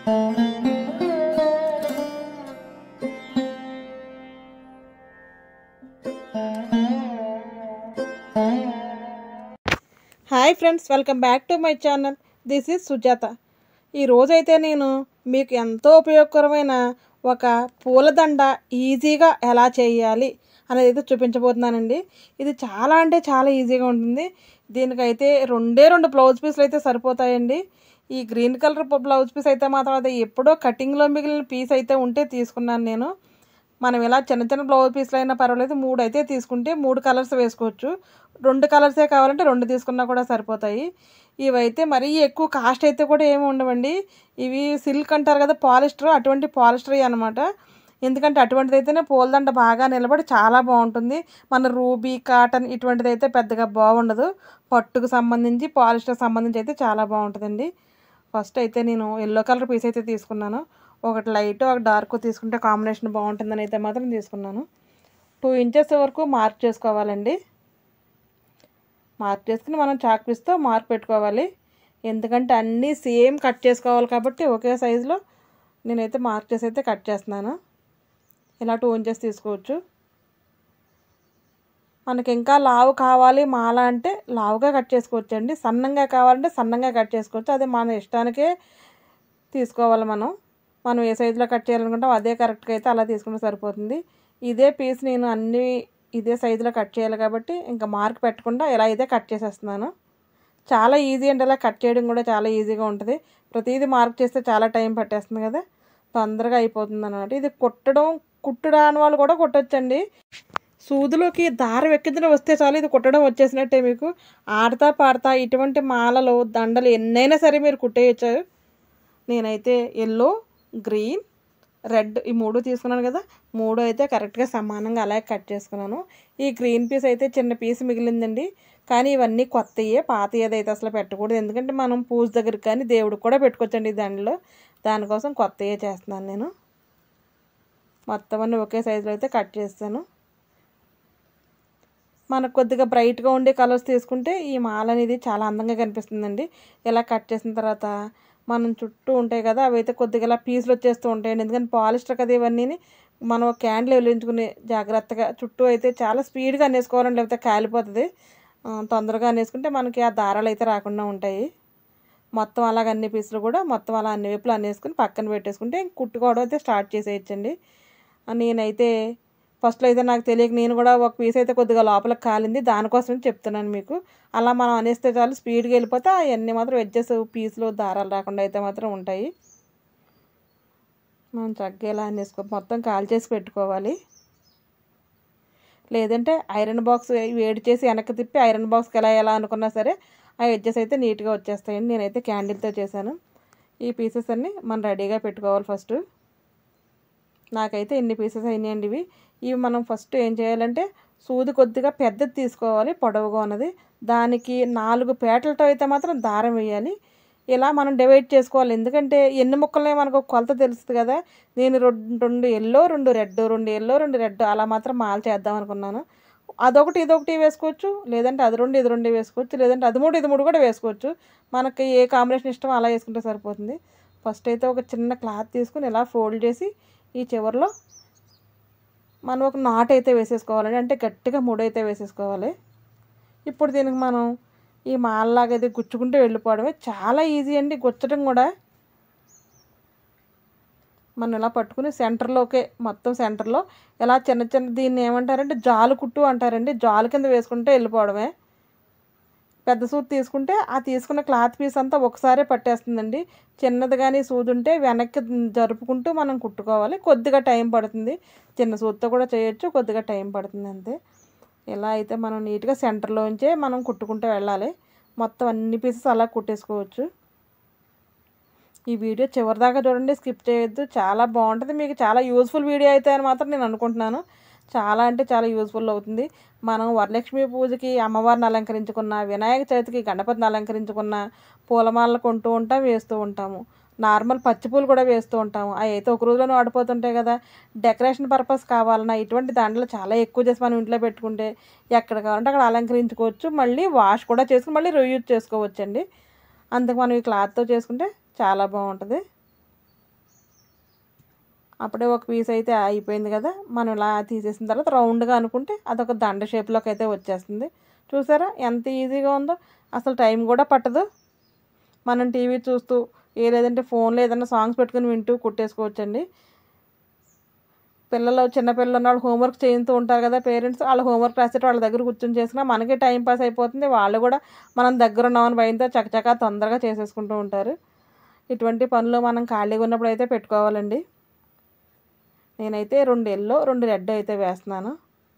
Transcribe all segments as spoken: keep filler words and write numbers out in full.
Hi friends, welcome back to my channel. This is Sujatha. ఈరోజైతే నేను మీకు ఎంతో ఉపయోగకరమైన ఒక పూలదండ ఈజీగా ఎలా చేయాలి అనేది అయితే చూపించబోతున్నానండి. ఇది చాలా అంటే చాలా ఈజీగా ఉంటుంది. దీనికైతే రెండే రెండు బ్లౌజ్ పీసులు అయితే సరిపోతాయండి. ఈ గ్రీన్ కలర్ బ్లౌజ్ పీస్ అయితే మాత్రం అది ఎప్పుడో కటింగ్లో మిగిలిన పీస్ అయితే ఉంటే తీసుకున్నాను నేను. మనం ఇలా చిన్న చిన్న బ్లౌజ్ పీస్లు అయినా పర్వాలేదు, మూడు అయితే తీసుకుంటే మూడు కలర్స్ వేసుకోవచ్చు. రెండు కలర్సే కావాలంటే రెండు తీసుకున్నా కూడా సరిపోతాయి. ఇవైతే మరీ ఎక్కువ కాస్ట్ అయితే కూడా ఏమి ఉండవండి. ఇవి సిల్క్ అంటారు కదా, పాలిస్టర్, అటువంటి పాలిస్టర్ అనమాట. ఎందుకంటే అటువంటిది అయితేనే పూలదండ బాగా నిలబడి చాలా బాగుంటుంది. మన రూబీ, కాటన్ ఇటువంటిది అయితే పెద్దగా బాగుండదు. పట్టుకు సంబంధించి, పాలిస్టర్ సంబంధించి అయితే చాలా బాగుంటుందండి. ఫస్ట్ అయితే నేను ఎల్లో కలర్ పీస్ అయితే తీసుకున్నాను. ఒకటి లైట్, ఒక డార్క్ తీసుకుంటే కాంబినేషన్ బాగుంటుందని అయితే మాత్రం తీసుకున్నాను. టూ ఇంచెస్ వరకు మార్క్ చేసుకోవాలండి. మార్క్ చేసుకుని మనం చాక్ పీస్తో మార్క్ పెట్టుకోవాలి. ఎందుకంటే అన్నీ సేమ్ కట్ చేసుకోవాలి కాబట్టి ఒకే సైజులో నేనైతే మార్క్ చేసి అయితే కట్ చేస్తున్నాను. ఇలా టూ ఇంచెస్ తీసుకోవచ్చు. మనకి ఇంకా లావు కావాలి మాల అంటే లావుగా కట్ చేసుకోవచ్చు అండి. సన్నంగా కావాలంటే సన్నంగా కట్ చేసుకోవచ్చు. అది మన ఇష్టానికే తీసుకోవాలి. మనం మనం ఏ సైజులో కట్ చేయాలనుకుంటాం అదే కరెక్ట్గా అయితే అలా తీసుకుంటే సరిపోతుంది. ఇదే పీస్ నేను అన్నీ ఇదే సైజులో కట్ చేయాలి కాబట్టి ఇంకా మార్క్ పెట్టకుండా ఇలా అయితే కట్ చేసేస్తున్నాను. చాలా ఈజీ అండి. ఇలా కట్ చేయడం కూడా చాలా ఈజీగా ఉంటుంది. ప్రతిదీ మార్క్ చేస్తే చాలా టైం పట్టేస్తుంది కదా, తొందరగా అయిపోతుంది అన్నమాట. ఇది కుట్టడం కుట్టడాని వాళ్ళు కూడా కుట్టొచ్చండి. సూదులోకి దారం ఎక్కించిన వస్తే చాలు, ఇది కుట్టడం వచ్చేసినట్టే. మీకు ఆడతా పాడతా ఇటువంటి మాలలు, దండలు ఎన్నైనా సరే మీరు కుట్టేయచ్చు. నేనైతే ఎల్లో, గ్రీన్, రెడ్ ఈ మూడు తీసుకున్నాను కదా, మూడు అయితే కరెక్ట్గా సమానంగా అలాగే కట్ చేసుకున్నాను. ఈ గ్రీన్ పీస్ అయితే చిన్న పీస్ మిగిలిందండి. కానీ ఇవన్నీ కొత్తయే, పాత ఏదైతే అసలు పెట్టకూడదు. ఎందుకంటే మనం పూజ దగ్గరికి కానీ దేవుడికి కూడా పెట్టుకోవచ్చండి దానిలో. దానికోసం కొత్తయే చేస్తున్నాను నేను. మొత్తం అన్నీ ఒకే సైజులో అయితే కట్ చేస్తాను. మనకు కొద్దిగా బ్రైట్గా ఉండే కలర్స్ తీసుకుంటే ఈ మాల అనేది చాలా అందంగా కనిపిస్తుందండి. ఇలా కట్ చేసిన తర్వాత మనం చుట్టూ ఉంటాయి కదా, అవి అయితే కొద్దిగా ఇలా పీసులు వచ్చేస్తూ ఉంటాయండి. ఎందుకంటే పాలిస్టర్ కదా ఇవన్నీ, మనం క్యాండిల్ వెలిగించుకుని జాగ్రత్తగా చుట్టూ అయితే చాలా స్పీడ్గా అనేసుకోవాలండి, లేకపోతే కాలిపోతుంది. తొందరగా అనేసుకుంటే మనకి ఆ దారాలు అయితే రాకుండా ఉంటాయి. మొత్తం అలాగ అన్ని పీసులు కూడా మొత్తం అలా అన్ని వైపులు అనేసుకుని పక్కన పెట్టేసుకుంటే కుట్టుకోవడం అయితే స్టార్ట్ చేసేయచ్చండి. నేనైతే ఫస్ట్లో అయితే నాకు తెలియక నేను కూడా ఒక పీస్ అయితే కొద్దిగా లోపలికి కాలింది, దానికోసం చెప్తున్నాను మీకు. అలా మనం అనేస్తే చాలు స్పీడ్గా వెళ్ళిపోతే అవన్నీ మాత్రం ఎడ్జెస్ పీసులు దారాలు రాకుండా అయితే మాత్రం ఉంటాయి. మనం చక్కగా ఇలా అనేసుకో మొత్తం కాల్ చేసి పెట్టుకోవాలి. లేదంటే ఐరన్ బాక్స్ వేడి చేసి వెనక్కి తిప్పి ఐరన్ బాక్స్కి ఎలా ఎలా అనుకున్నా సరే ఆ ఎడ్జెస్ అయితే నీట్గా వచ్చేస్తాయండి. నేనైతే క్యాండిల్తో చేశాను. ఈ పీసెస్ అన్నీ మనం రెడీగా పెట్టుకోవాలి. ఫస్ట్ నాకైతే ఇన్ని పీసెస్ అయినాయండి ఇవి. ఇవి మనం ఫస్ట్ ఏం చేయాలంటే సూది కొద్దిగా పెద్దది తీసుకోవాలి, పొడవుగా ఉన్నది. దానికి నాలుగు పేటలతో అయితే మాత్రం దారం వేయాలి. ఇలా మనం డివైడ్ చేసుకోవాలి. ఎందుకంటే ఎన్ని ముక్కలనే మనకు కొలత తెలుస్తుంది కదా. నేను రెండు రెండు ఎల్లో, రెండు రెడ్, రెండు ఎల్లో, రెండు రెడ్ అలా మాత్రం మాల చేద్దాం అనుకున్నాను. అదొకటి ఇదొకటి వేసుకోవచ్చు, లేదంటే అది రెండు ఇది రెండు వేసుకోవచ్చు, లేదంటే అది మూడు ఇది మూడు కూడా వేసుకోవచ్చు. మనకి ఏ కాంబినేషన్ ఇష్టం అలా వేసుకుంటే సరిపోతుంది. ఫస్ట్ అయితే ఒక చిన్న క్లాత్ తీసుకుని ఇలా ఫోల్డ్ చేసి ఈ చివరిలో మనం ఒక నాట్ అయితే వేసేసుకోవాలండి. అంటే గట్టిగా ముడైతే వేసేసుకోవాలి. ఇప్పుడు దీనికి మనం ఈ మాలలాగా అయితే గుచ్చుకుంటూ వెళ్ళిపోవడమే. చాలా ఈజీ అండి గుచ్చడం కూడా. మనం ఇలా పట్టుకుని సెంటర్లోకే మొత్తం సెంటర్లో ఇలా చిన్న చిన్న దీన్ని ఏమంటారంటే జాలు కుట్టు అంటారండి. జాలు కింద వేసుకుంటే వెళ్ళిపోవడమే. పెద్ద సూది తీసుకుంటే ఆ తీసుకున్న క్లాత్ పీస్ అంతా ఒకసారే పట్టేస్తుందండి. చిన్నది కానీ సూది ఉంటే వెనక్కి జరుపుకుంటూ మనం కుట్టుకోవాలి. కొద్దిగా టైం పడుతుంది. చిన్న సూదితో కూడా చేయొచ్చు, కొద్దిగా టైం పడుతుంది అంతే. ఇలా అయితే మనం నీట్గా సెంటర్లోంచే మనం కుట్టుకుంటూ వెళ్ళాలి. మొత్తం అన్ని పీసెస్ అలా కుట్టేసుకోవచ్చు. ఈ వీడియో చివరిదాకా చూడండి, స్కిప్ చేయొద్దు. చాలా బాగుంటుంది. మీకు చాలా యూజ్ఫుల్ వీడియో అయితే అని మాత్రం నేను అనుకుంటున్నాను. చాలా అంటే చాలా యూజ్ఫుల్ అవుతుంది. మనం వరలక్ష్మి పూజకి అమ్మవారిని అలంకరించుకున్న, వినాయక చవితికి గణపతిని అలంకరించుకున్న పూలమాలలు కొంటూ ఉంటాం, వేస్తూ ఉంటాము. నార్మల్ పచ్చిపూలు కూడా వేస్తూ ఉంటాము. అవి అయితే ఒక రోజులోనే వాడిపోతుంటాయి కదా. డెకరేషన్ పర్పస్ కావాలన్నా ఇటువంటి దండలు చాలా ఎక్కువ చేసి మనం ఇంట్లో పెట్టుకుంటే ఎక్కడ కావాలంటే అక్కడ అలంకరించుకోవచ్చు. మళ్ళీ వాష్ కూడా చేసుకుని మళ్ళీ రీయూజ్ చేసుకోవచ్చు అండి. అందుకు మనం ఈ క్లాత్తో చేసుకుంటే చాలా బాగుంటుంది. అప్పుడే ఒక పీస్ అయితే అయిపోయింది కదా. మనం ఇలా తీసేసిన తర్వాత రౌండ్గా అనుకుంటే అదొక దండ షేప్లోకి అయితే వచ్చేస్తుంది. చూసారా ఎంత ఈజీగా ఉందో, అసలు టైం కూడా పట్టదు. మనం టీవీ చూస్తూ ఏ లేదంటే ఫోన్లో ఏదైనా సాంగ్స్ పెట్టుకుని వింటూ కుట్టేసుకోవచ్చండి. పిల్లలు చిన్నపిల్లలు ఉన్న వాళ్ళు హోంవర్క్ చేస్తూ ఉంటారు కదా పేరెంట్స్, వాళ్ళ హోంవర్క్ రాసేట వాళ్ళ దగ్గర కూర్చొని చేసినా మనకి టైం పాస్ అయిపోతుంది. వాళ్ళు కూడా మనం దగ్గర ఉన్నామని భయంతో చకచకా తొందరగా చేసేసుకుంటూ ఉంటారు. ఇటువంటి పనులు మనం ఖాళీగా ఉన్నప్పుడు అయితే పెట్టుకోవాలండి. నేనైతే రెండు ఎల్లో రెండు రెడ్ అయితే వేస్తున్నాను.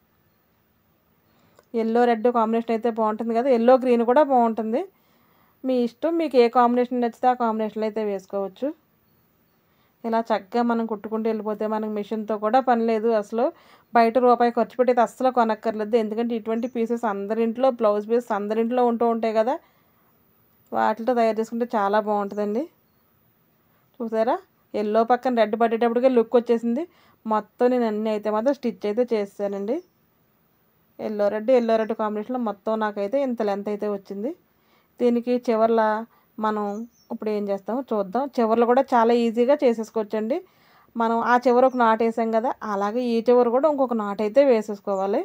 ఎల్లో రెడ్ కాంబినేషన్ అయితే బాగుంటుంది కదా, ఎల్లో గ్రీన్ కూడా బాగుంటుంది. మీ ఇష్టం, మీకు ఏ కాంబినేషన్ నచ్చితే ఆ కాంబినేషన్లో అయితే వేసుకోవచ్చు. ఇలా చక్కగా మనం కుట్టుకుంటూ వెళ్ళిపోతే మనకు మిషన్తో కూడా పని లేదు. అసలు బయట రూపాయి ఖర్చు పెట్టేది అస్సలు కొనక్కర్లేదు. ఎందుకంటే ఇటువంటి పీసెస్ అందరింట్లో, బ్లౌజ్ పీసెస్ అందరింట్లో ఉంటూ ఉంటాయి కదా, వాటితో తయారు చేసుకుంటే చాలా బాగుంటుందండి. చూసారా ఎల్లో పక్కన రెడ్ పట్టేటప్పటికే లుక్ వచ్చేసింది. మొత్తం నేను అన్నీ అయితే మాత్రం స్టిచ్ అయితే చేస్తానండి. ఎల్లో రెడ్ ఎల్లో రెడ్ కాంబినేషన్లో మొత్తం నాకైతే ఇంత లెంత్ అయితే వచ్చింది. దీనికి చివర్ల మనం ఇప్పుడు ఏం చేస్తామో చూద్దాం. చివర్లు కూడా చాలా ఈజీగా చేసేసుకోవచ్చండి. మనం ఆ చివర ఒక నాటు వేసాం కదా, అలాగే ఈ చివర కూడా ఇంకొక నాటు అయితే వేసేసుకోవాలి.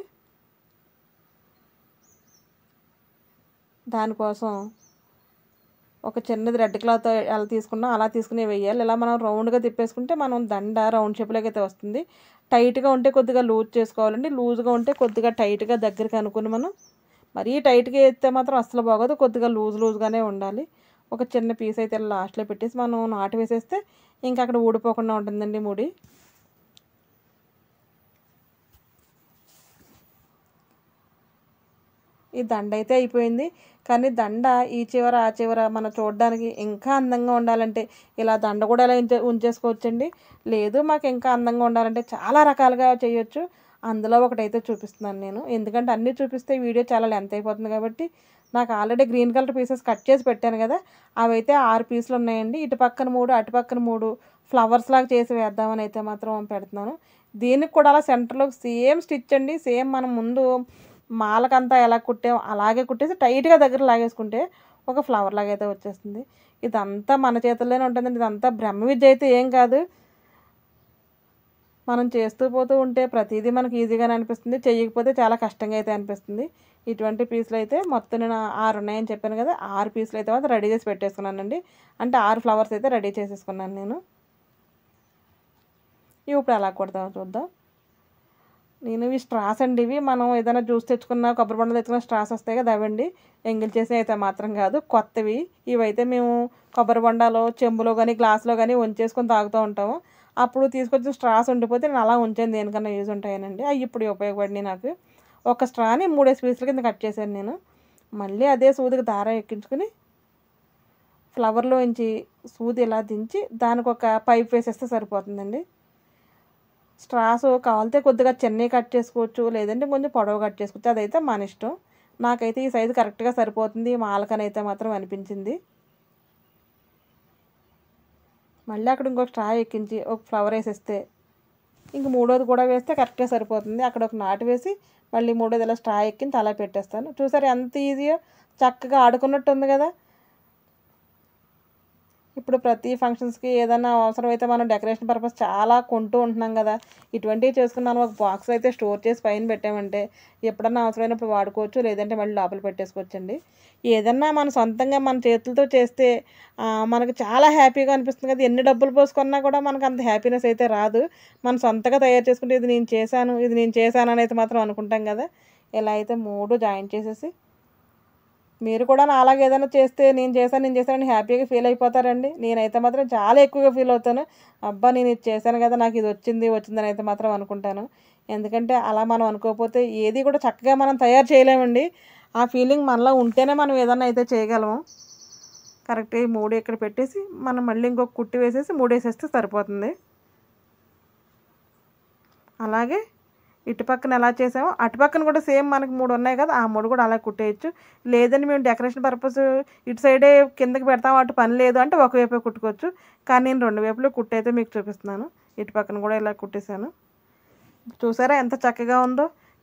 దానికోసం ఒక చిన్నది రెడ్ క్లాత్ ఎలా తీసుకున్నా అలా తీసుకుని వేయాలి. ఇలా మనం రౌండ్గా తిప్పేసుకుంటే మనం దండ రౌండ్ షేప్లోకి అయితే వస్తుంది. టైట్గా ఉంటే కొద్దిగా లూజ్ చేసుకోవాలండి. లూజ్గా ఉంటే కొద్దిగా టైట్గా దగ్గరికి అనుకుని మనం మరీ టైట్గా వేస్తే మాత్రం అస్సలు బాగోదు. కొద్దిగా లూజ్ లూజ్గానే ఉండాలి. ఒక చిన్న పీస్ అయితే లాస్ట్లో పెట్టేసి మనం నాటు వేసేస్తే ఇంకా అక్కడ ఊడిపోకుండా ఉంటుందండి ముడి. ఈ దండ అయితే అయిపోయింది. కానీ దండ ఈ చివర ఆ చివర మనం చూడడానికి ఇంకా అందంగా ఉండాలంటే ఇలా దండ కూడా ఇలా ఉంచే ఉంచేసుకోవచ్చండి. లేదు మాకు ఇంకా అందంగా ఉండాలంటే చాలా రకాలుగా చేయొచ్చు. అందులో ఒకటైతే చూపిస్తున్నాను నేను. ఎందుకంటే అన్నీ చూపిస్తే వీడియో చాలా లెంత్ అయిపోతుంది కాబట్టి. నాకు already green colour pieces cut చేసి పెట్టాను కదా, అవైతే ఆరు పీసులు ఉన్నాయండి. ఇటు పక్కన మూడు అటు పక్కన మూడు ఫ్లవర్స్ లాగా చేసి వేద్దామని అయితే మాత్రం పెడుతున్నాను. దీనికి కూడా అలా సెంటర్లో సేమ్ స్టిచ్ అండి. సేమ్ మనం ముందు మాలకంతా ఎలా కుట్టాం అలాగే కుట్టేసి టైట్గా దగ్గర లాగేసుకుంటే ఒక ఫ్లవర్ లాగా అయితే వచ్చేస్తుంది. ఇదంతా మన చేతుల్లోనే ఉంటుందండి. ఇదంతా బ్రహ్మ విద్య అయితే ఏం కాదు. మనం చేస్తూ పోతూ ఉంటే ప్రతిదీ మనకి ఈజీగానే అనిపిస్తుంది. చేయకపోతే చాలా కష్టంగా అయితే అనిపిస్తుంది. ఇటువంటి పీసులు అయితే మొత్తం నేను ఆరు ఉన్నాయని చెప్పాను కదా, ఆరు పీసులు అయితే మాత్రం రెడీ చేసి పెట్టేసుకున్నానండి. అంటే ఆరు ఫ్లవర్స్ అయితే రెడీ చేసేసుకున్నాను నేను. ఇవి ఇప్పుడు ఎలా కుడతామో చూద్దాం. నేను ఇవి స్ట్రాస్ అండి. ఇవి మనం ఏదైనా జ్యూస్ తెచ్చుకున్న కొబ్బరి బొండ తెచ్చుకున్న స్ట్రాస్ వస్తాయి కదా, అవండి. ఎంగిల్ చేసి అయితే మాత్రం కాదు, కొత్తవి. ఇవైతే మేము కొబ్బరి బొండాలో చెంబులో కానీ గ్లాసులో కానీ ఉంచేసుకొని తాగుతూ ఉంటాము. అప్పుడు తీసుకొచ్చిన స్ట్రాస్ ఉండిపోతే నేను అలా ఉంచాను, దేనికన్నా యూజ్ ఉంటాయనండి. అవి ఇప్పుడు ఉపయోగపడినాయి నాకు. ఒక స్ట్రాని మూడేసి పీసుల కింద కట్ చేశాను నేను. మళ్ళీ అదే సూదికి దారం ఎక్కించుకుని ఫ్లవర్లోంచి సూది ఇలా దించి దానికి ఒక పైప్ వేసేస్తే సరిపోతుందండి. స్ట్రాస్ కావాలితే కొద్దిగా చిన్నవి కట్ చేసుకోవచ్చు, లేదంటే కొంచెం పొడవు కట్ చేసుకోవచ్చు. అదైతే మన ఇష్టం. నాకైతే ఈ సైజు కరెక్ట్గా సరిపోతుంది మాలకనైతే మాత్రం అనిపించింది. మళ్ళీ అక్కడ ఇంకొక స్ట్రా ఎక్కించి ఒక ఫ్లవర్ వేసేస్తే ఇంక మూడోది కూడా వేస్తే కరెక్ట్గా సరిపోతుంది. అక్కడ ఒక నాటు వేసి మళ్ళీ మూడోది ఇలా స్ట్రా ఎక్కించి అలా పెట్టేస్తాను. చూసారు ఎంత ఈజీయో, చక్కగా ఆడుకున్నట్టు ఉంది కదా. ఇప్పుడు ప్రతి ఫంక్షన్స్కి ఏదైనా అవసరమైతే మనం డెకరేషన్ పర్పస్ చాలా కొంటూ ఉంటున్నాం కదా, ఇటువంటివి చేసుకుని మనం ఒక బాక్స్ అయితే స్టోర్ చేసి పైన పెట్టామంటే ఎప్పుడన్నా అవసరమైనప్పుడు వాడుకోవచ్చు, లేదంటే మళ్ళీ లోపల పెట్టేసుకోవచ్చండి. ఏదన్నా మన సొంతంగా మన చేతులతో చేస్తే మనకు చాలా హ్యాపీగా అనిపిస్తుంది కదా. ఎన్ని డబ్బులు పోసుకున్నా కూడా మనకు అంత హ్యాపీనెస్ అయితే రాదు. మనం సొంతంగా తయారు చేసుకుంటే ఇది నేను చేశాను ఇది నేను చేశాను అని అయితే మాత్రం అనుకుంటాం కదా. ఇలా అయితే మూడు జాయింట్ చేసేసి మీరు కూడా నా అలాగే ఏదైనా చేస్తే నేను చేశాను నేను చేశానని హ్యాపీగా ఫీల్ అయిపోతారండి. నేనైతే మాత్రం చాలా ఎక్కువగా ఫీల్ అవుతాను. అబ్బా నేను ఇది చేశాను కదా, నాకు ఇది వచ్చింది వచ్చిందని అయితే మాత్రం అనుకుంటాను. ఎందుకంటే అలా మనం అనుకోకపోతే ఏది కూడా చక్కగా మనం తయారు చేయలేమండి. ఆ ఫీలింగ్ మనలో ఉంటేనే మనం ఏదన్నా అయితే చేయగలము. కరెక్ట్గా ఈ మూడు ఇక్కడ పెట్టేసి మనం మళ్ళీ ఇంకొక కుట్టి వేసేసి మూడు వేసేస్తే సరిపోతుంది. అలాగే ఇటు పక్కన ఎలా చేసామో అటు పక్కన కూడా సేమ్ మనకి మూడు ఉన్నాయి కదా, ఆ మూడు కూడా అలా కుట్టేయచ్చు. లేదని మేము డెకరేషన్ పర్పస్ ఇటు సైడే కిందకి పెడతాం, అటు పని లేదు అంటే ఒకవైపే కుట్టుకోవచ్చు. కానీ నేను రెండు వైపులు కుట్టయితే మీకు చూపిస్తున్నాను. ఇటు పక్కన కూడా ఇలా కుట్టేశాను. చూసారా ఎంత చక్కగా ఉందో.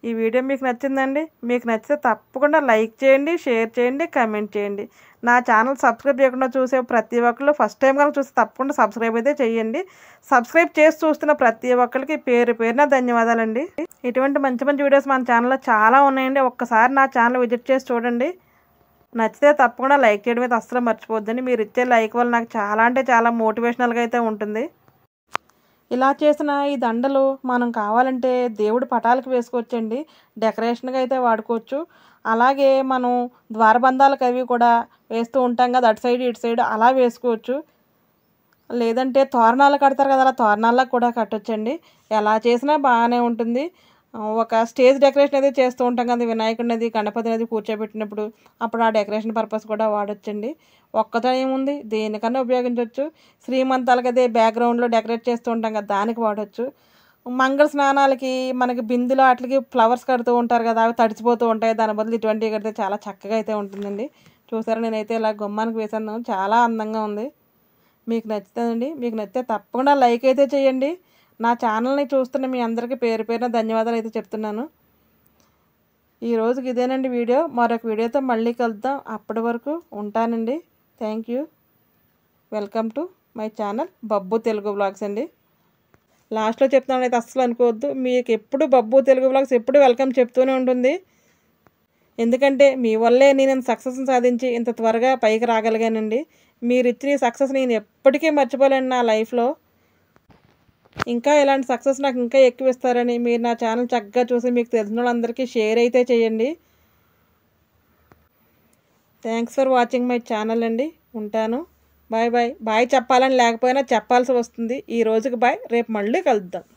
ఈ వీడియో మీకు నచ్చిందండి? మీకు నచ్చితే తప్పకుండా లైక్ చేయండి, షేర్ చేయండి, కామెంట్ చేయండి. నా ఛానల్ సబ్స్క్రైబ్ చేయకుండా చూసే ప్రతి ఒక్కళ్ళు ఫస్ట్ టైం కనుక చూస్తే తప్పకుండా సబ్స్క్రైబ్ అయితే చేయండి. సబ్స్క్రైబ్ చేసి చూస్తున్న ప్రతి ఒక్కరికి పేరు పేరున ధన్యవాదాలండి. ఇటువంటి మంచి మంచి వీడియోస్ మన ఛానల్లో చాలా ఉన్నాయండి. ఒక్కసారి నా ఛానల్ విజిట్ చేసి చూడండి. నచ్చితే తప్పకుండా లైక్ చేయడం అయితే అస్సలు మర్చిపోద్దండి. మీరు ఇచ్చే లైక్ వల్ల నాకు చాలా అంటే చాలా మోటివేషనల్గా అయితే ఉంటుంది. ఇలా చేసిన ఈ దండలు మనం కావాలంటే దేవుడి పటాలకు వేసుకోవచ్చండి. డెకరేషన్గా అయితే వాడుకోవచ్చు. అలాగే మనం ద్వారబంధాలకు అవి కూడా వేస్తూ ఉంటాం కదా, అటు సైడ్ ఇటు సైడ్ అలా వేసుకోవచ్చు. లేదంటే తోరణాలు కడతారు కదా, అలా తోరణాలకు కూడా కట్టొచ్చండి. ఎలా చేసినా బాగానే ఉంటుంది. ఒక స్టేజ్ డెకరేషన్ అయితే చేస్తూ ఉంటాం కదా, వినాయకుడిని అది గణపతిని అది కూర్చోబెట్టినప్పుడు అప్పుడు ఆ డెకరేషన్ పర్పస్ కూడా వాడొచ్చండి. ఒక్కతో ఏముంది, దేనికన్నా ఉపయోగించవచ్చు. శ్రీమంతాలకి అదే బ్యాక్గ్రౌండ్లో డెకరేట్ చేస్తూ ఉంటాం కదా, దానికి వాడచ్చు. మంగళ స్నానాలకి మనకి బిందులు వాటికి ఫ్లవర్స్ కడుతూ ఉంటారు కదా, అవి తడిచిపోతూ ఉంటాయి. దాని బదులు ఇటువంటివి కడితే చాలా చక్కగా అయితే ఉంటుందండి. చూసారా, నేనైతే ఇలా గుమ్మానికి వేసాను, చాలా అందంగా ఉంది. మీకు నచ్చుతుందండి? మీకు నచ్చితే తప్పకుండా లైక్ అయితే చేయండి. నా ఛానల్ని చూస్తున్న మీ అందరికీ పేరు పేరున ధన్యవాదాలు అయితే చెప్తున్నాను. ఈ రోజుకి ఇదేనండి వీడియో. మరొక వీడియోతో మళ్ళీ కలుద్దాం. అప్పటి వరకు ఉంటానండి. Thank you. Welcome to my channel Babbu Telugu vlogs అండి. లాస్ట్లో చెప్తున్నాను అయితే అస్సలు అనుకోవద్దు. మీకు ఎప్పుడు బబ్బు తెలుగు వ్లాగ్స్ ఎప్పుడు వెల్కమ్ చెప్తూనే ఉంటుంది. ఎందుకంటే మీ వల్లే నేను సక్సెస్ని సాధించి ఇంత త్వరగా పైకి రాగలిగానండి. మీరు ఇచ్చిన సక్సెస్ నేను ఎప్పటికీ మర్చిపోలేను నా లైఫ్లో. ఇంకా ఇలాంటి సక్సెస్ నాకు ఇంకా ఎక్కువ ఇస్తారని మీరు నా ఛానల్ చక్కగా చూసి మీకు తెలిసిన వాళ్ళందరికీ షేర్ అయితే చేయండి. Thanks for watching my channel అండి. ఉంటాను. Bye bye. బాయ్ చెప్పాలని లేకపోయినా చెప్పాల్సి వస్తుంది. ఈ రోజుకి బాయ్. రేపు మళ్ళీ కలుద్దాం.